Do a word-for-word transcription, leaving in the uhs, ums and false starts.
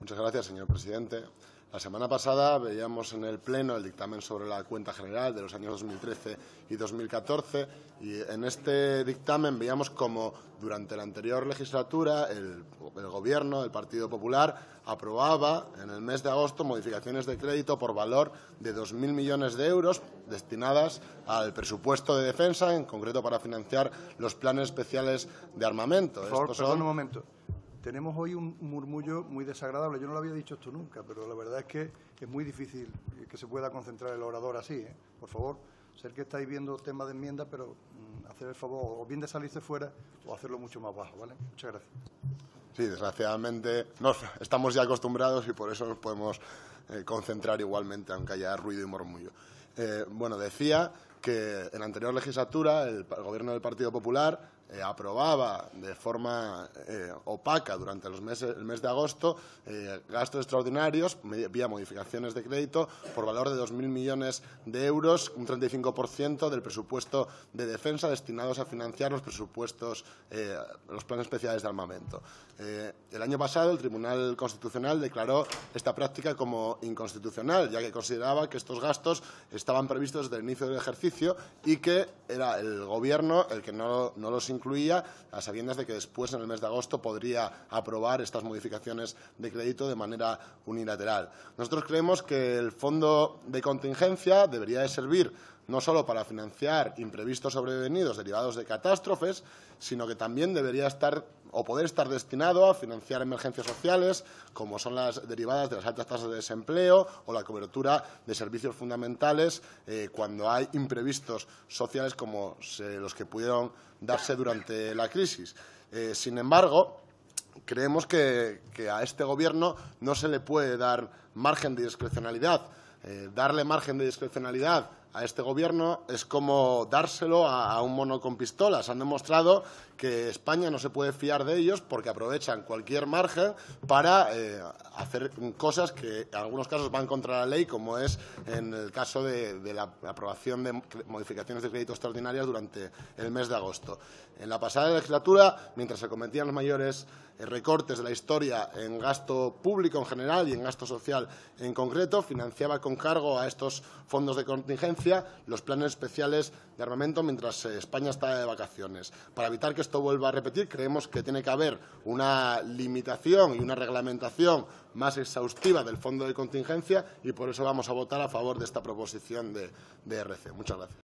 Muchas gracias, señor presidente. La semana pasada veíamos en el Pleno el dictamen sobre la cuenta general de los años dos mil trece y dos mil catorce y en este dictamen veíamos como durante la anterior legislatura el, el Gobierno del Partido Popular aprobaba en el mes de agosto modificaciones de crédito por valor de dos mil millones de euros destinadas al presupuesto de defensa, en concreto para financiar los planes especiales de armamento. Por favor, Estos perdón son... un momento. Tenemos hoy un murmullo muy desagradable. Yo no lo había dicho esto nunca, pero la verdad es que es muy difícil que se pueda concentrar el orador así, ¿eh? Por favor, sé que estáis viendo temas de enmienda, pero mm, hacer el favor o bien de salirse fuera o hacerlo mucho más bajo, ¿vale? Muchas gracias. Sí, desgraciadamente nos, estamos ya acostumbrados y por eso nos podemos eh, concentrar igualmente, aunque haya ruido y murmullo. Eh, bueno, decía que en la anterior legislatura el, el Gobierno del Partido Popular eh, aprobaba de forma eh, opaca durante los meses, el mes de agosto eh, gastos extraordinarios vía modificaciones de crédito por valor de dos mil millones de euros, un treinta y cinco por ciento del presupuesto de defensa destinados a financiar los presupuestos, eh, los planes especiales de armamento. Eh, el año pasado el Tribunal Constitucional declaró esta práctica como inconstitucional, ya que consideraba que estos gastos estaban previstos desde el inicio del ejercicio y que era el Gobierno el que no, no los incluía, a sabiendas de que después, en el mes de agosto, podría aprobar estas modificaciones de crédito de manera unilateral. Nosotros creemos que el fondo de contingencia debería de servir no solo para financiar imprevistos sobrevenidos derivados de catástrofes, sino que también debería estar o poder estar destinado a financiar emergencias sociales, como son las derivadas de las altas tasas de desempleo o la cobertura de servicios fundamentales eh, cuando hay imprevistos sociales como se, los que pudieron darse durante la crisis. Eh, sin embargo, creemos que, que a este Gobierno no se le puede dar margen de discrecionalidad. Eh, darle margen de discrecionalidad a este Gobierno es como dárselo a, a un mono con pistolas. Han demostrado que España no se puede fiar de ellos porque aprovechan cualquier margen para eh, hacer cosas que en algunos casos van contra la ley, como es en el caso de, de la aprobación de modificaciones de crédito extraordinarias durante el mes de agosto. En la pasada legislatura, mientras se cometían los mayores eh, recortes de la historia en gasto público en general y en gasto social en concreto, financiaba con cargo a estos fondos de contingencia los planes especiales de armamento mientras eh, España está de vacaciones. Para evitar que esto vuelva a repetir, creemos que tiene que haber una limitación y una reglamentación más exhaustiva del fondo de contingencia y por eso vamos a votar a favor de esta proposición de, de R C. Muchas gracias.